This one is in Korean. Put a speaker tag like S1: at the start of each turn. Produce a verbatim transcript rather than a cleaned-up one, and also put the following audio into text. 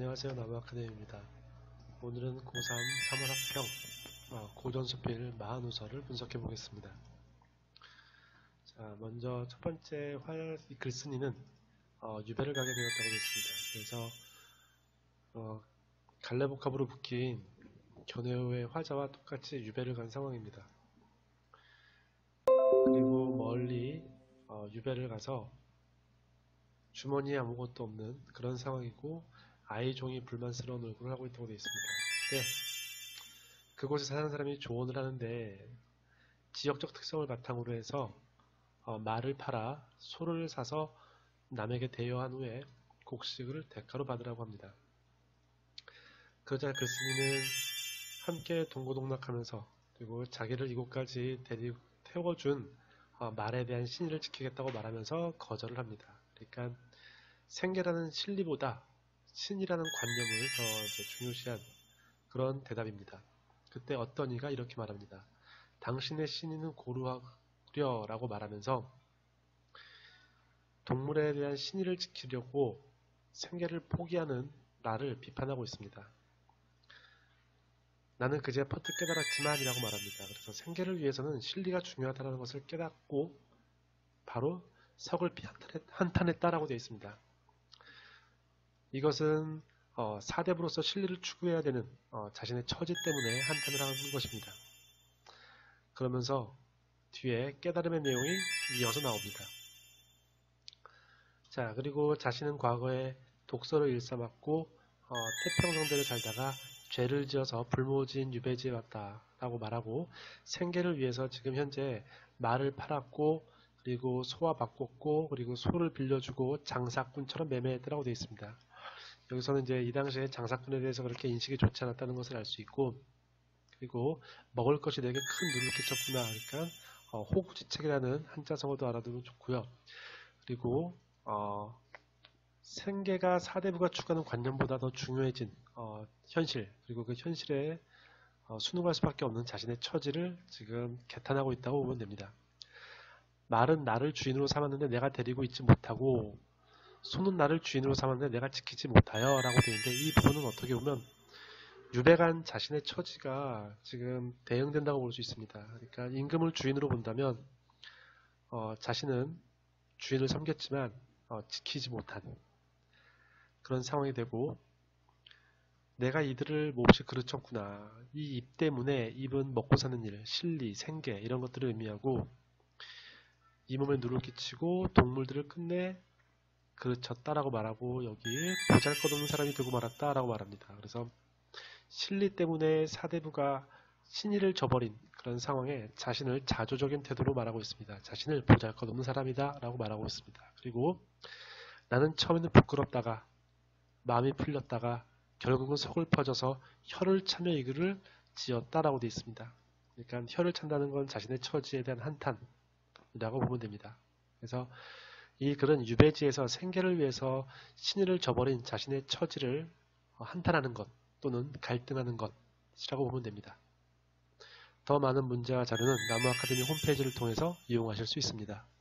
S1: 안녕하세요. 나무아카데미입니다. 오늘은 고삼 삼월 학평 어, 고전수필 마한우서를 분석해 보겠습니다. 자, 먼저 첫 번째 활 글쓴이는 어, 유배를 가게 되었다고 했습니다. 그래서 어, 갈래복합으로 묶인 견해의 화자와 똑같이 유배를 간 상황입니다. 그리고 멀리 어, 유배를 가서 주머니에 아무것도 없는 그런 상황이고 아이종이 불만스러운 얼굴을 하고 있다고 되어 있습니다. 네, 그곳에 사는 사람이 조언을 하는데 지역적 특성을 바탕으로 해서 어, 말을 팔아 소를 사서 남에게 대여한 후에 곡식을 대가로 받으라고 합니다. 그러자 글쓴이는 함께 동고동락하면서 그리고 자기를 이곳까지 데리고 태워준 어, 말에 대한 신의를 지키겠다고 말하면서 거절을 합니다. 그러니까 생계라는 진리보다 신이라는 관념을 더 이제 중요시한 그런 대답입니다. 그때 어떤 이가 이렇게 말합니다. 당신의 신의는 고루하려 라고 말하면서 동물에 대한 신의를 지키려고 생계를 포기하는 나를 비판하고 있습니다. 나는 그제 퍼뜩 깨달았지만 이라고 말합니다. 그래서 생계를 위해서는 신리가 중요하다는 것을 깨닫고 바로 석을 한탄했다라고 되어 있습니다. 이것은 어, 사대부로서 신리를 추구해야 되는 어, 자신의 처지 때문에 한탄을 하는 것입니다. 그러면서 뒤에 깨달음의 내용이 이어서 나옵니다. 자, 그리고 자신은 과거에 독서를 일삼았고 어, 태평성대를 살다가 죄를 지어서 불모지인 유배지에 왔다 라고 말하고 생계를 위해서 지금 현재 말을 팔았고 그리고 소와 바꿨고 그리고 소를 빌려주고 장사꾼처럼 매매했다고 되어 있습니다. 여기서는 이제 이 당시에 장사꾼에 대해서 그렇게 인식이 좋지 않았다는 것을 알 수 있고 그리고 먹을 것이 되게 큰 누를 끼쳤구나. 그러니까 어, 호구지책이라는 한자성어도 알아두면 좋고요. 그리고 어, 생계가 사대부가 추구하는 관념보다 더 중요해진 어, 현실 그리고 그 현실에 어, 순응할 수밖에 없는 자신의 처지를 지금 개탄하고 있다고 보면 됩니다. 말은 나를 주인으로 삼았는데 내가 데리고 있지 못하고 소는 나를 주인으로 삼았는데 내가 지키지 못하여 라고 되어 있는데 이 부분은 어떻게 보면 유배간 자신의 처지가 지금 대응된다고 볼 수 있습니다. 그러니까 임금을 주인으로 본다면 어, 자신은 주인을 섬겼지만 어, 지키지 못한 그런 상황이 되고 내가 이들을 몹시 그르쳤구나. 이 입 때문에 입은 먹고 사는 일, 실리, 생계 이런 것들을 의미하고 이 몸에 누를 끼치고 동물들을 끝내 그르쳤다라고 말하고 여기에 보잘것없는 사람이 되고 말았다라고 말합니다. 그래서 실리 때문에 사대부가 신의를 저버린 그런 상황에 자신을 자조적인 태도로 말하고 있습니다. 자신을 보잘것없는 사람이다 라고 말하고 있습니다. 그리고 나는 처음에는 부끄럽다가 마음이 풀렸다가 결국은 속을 퍼져서 혀를 차며 이 글을 지었다라고 되어 있습니다. 그러니까 혀를 찬다는 건 자신의 처지에 대한 한탄이라고 보면 됩니다. 그래서 이 글은 유배지에서 생계를 위해서 신의를 저버린 자신의 처지를 한탄하는 것 또는 갈등하는 것이라고 보면 됩니다. 더 많은 문제와 자료는 나무아카데미 홈페이지를 통해서 이용하실 수 있습니다.